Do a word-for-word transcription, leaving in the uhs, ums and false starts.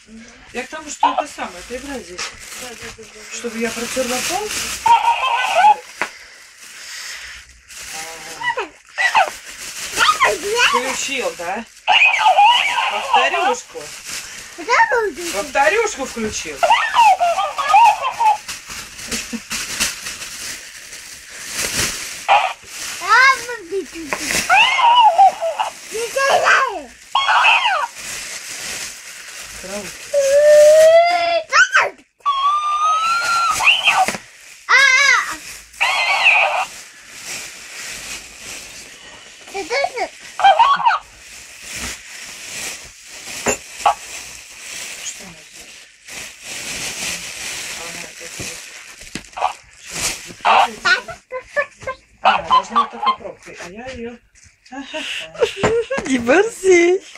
Я к тому, что это самое, ты играй здесь. Да, да, да, да. Чтобы я протерла пол. Включил, да? Повторюшку. Повторюшку включил. А, должна вот такой пробкой, а я ее... Не борзей.